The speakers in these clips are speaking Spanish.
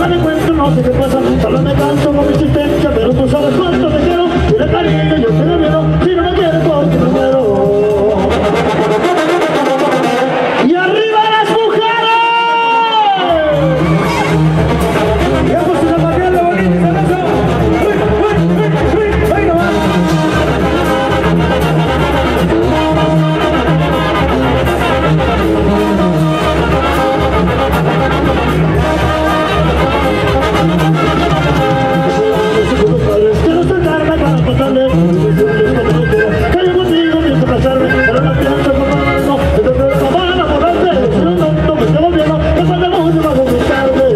nunca me encuentro, no sé qué pasa. Solo me canso con mi existencia, pero tú sabes cuánto te quiero. Dile cariño, yo te lo miedo, si no me quieres porque me muero. ¡Y arriba las mujeres! ¡Ya pues una pateada bonita y sabrosa! ¡Uy, nomás! Quiero sentarme para pasarle que yo contigo pienso casarme, pero no pienso conformarme, entonces no van a enamorarse, si no tonto me estoy volviendo, después de mucho más conquistarme.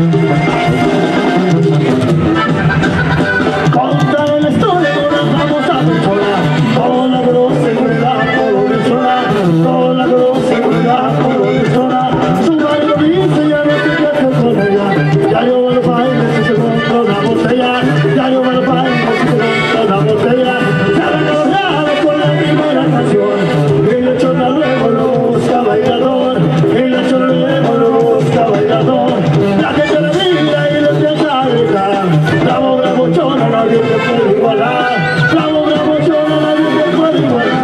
Contar la historia de una famosa persona, con la grosería por persona, con la grosería por persona. Su marido dice ya no te quedas con ella, ya yo me lo bailo si se monta una botella, ya yo me lo bailo si se monta una botella. Ya la enamorada con la primera canción, y le chona luego lo busca bailador, y le chona luego lo busca bailador. La gente le mira y le empieza a gritar, bravo, bravo, chona, nadie te puede igualar. Bravo, bravo, chona, nadie te puede igualar.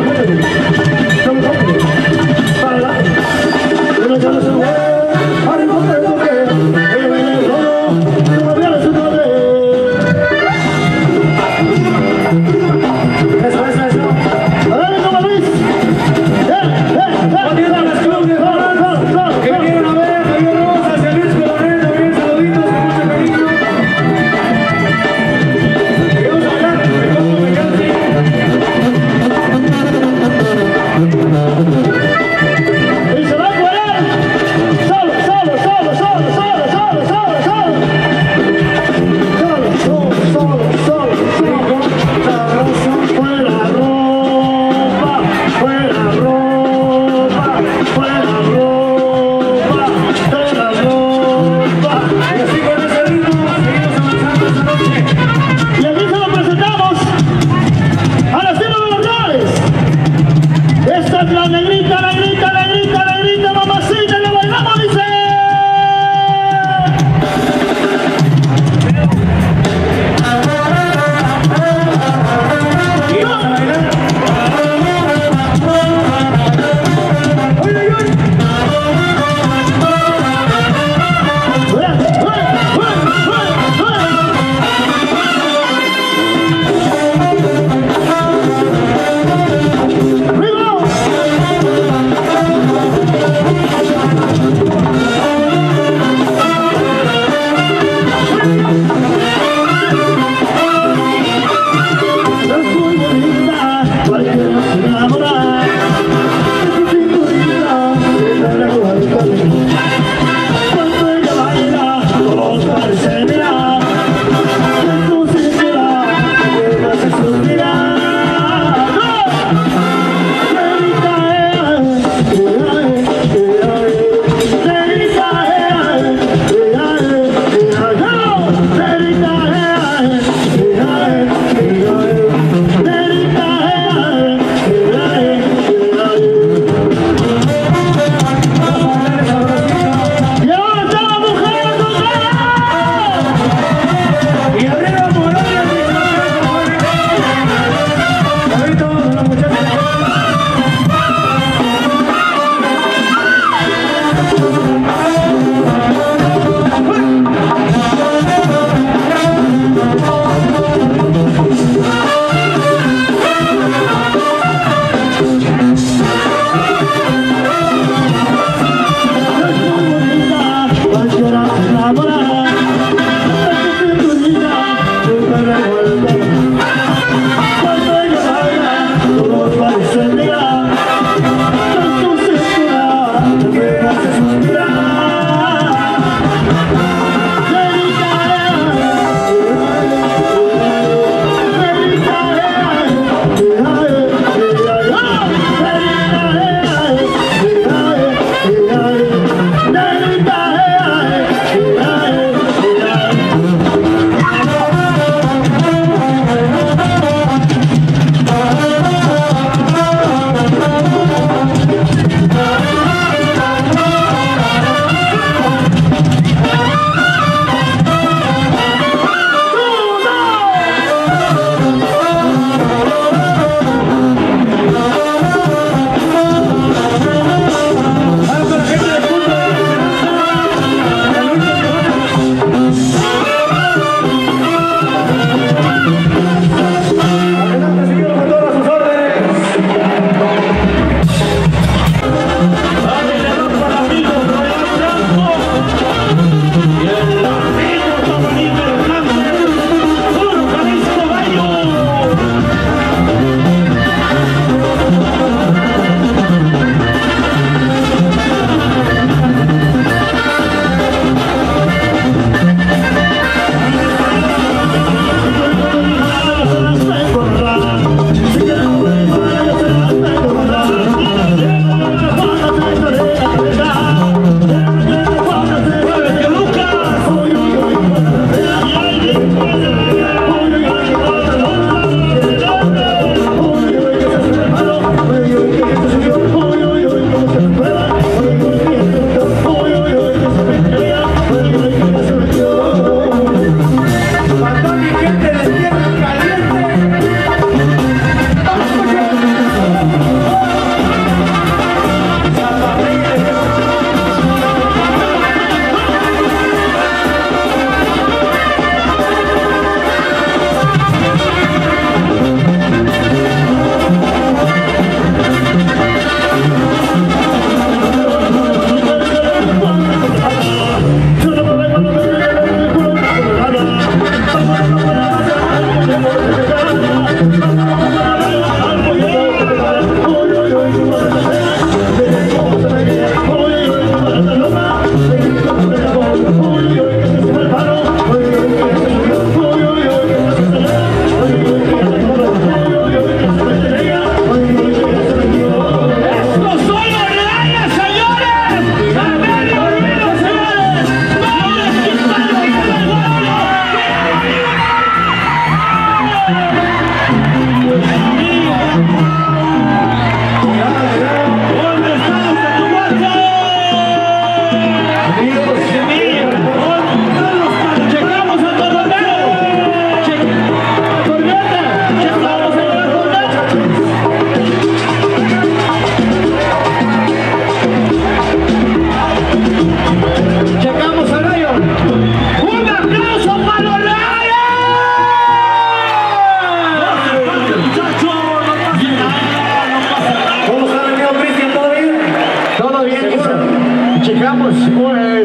Para la,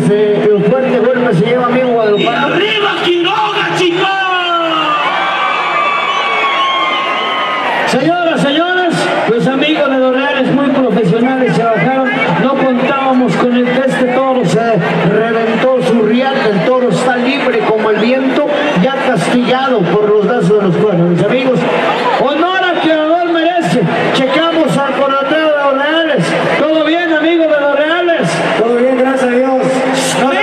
desde el fuerte golpe se lleva amigo Guadalupano. ¡Y arriba Quiroga, chicos! Señoras, señores, los amigos de Los Reales muy profesionales se bajaron. No contábamos con el que este toro se reventó su riata. El toro está libre como el viento, ya castigado por los lazos de los cuernos. Mis amigos, honor a quien honor merece. Checamos al coroteo de Los Reales. ¿Todo bien, amigos de Los Reales? Todo bien, gracias a Dios. No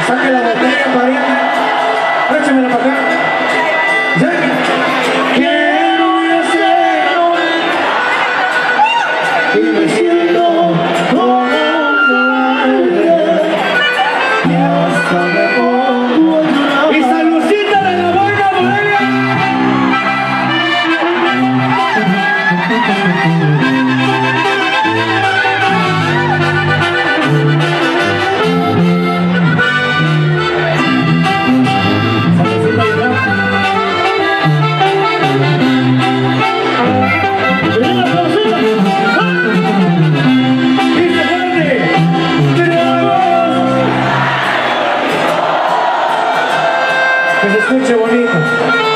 Saque la botella, pariente. Échamela para acá. ¿Sí? Quiero hacerlo y me siento como un ángel y hasta me pongo a llorar. Y saludcita de la buena buena. Que se escuche bonito.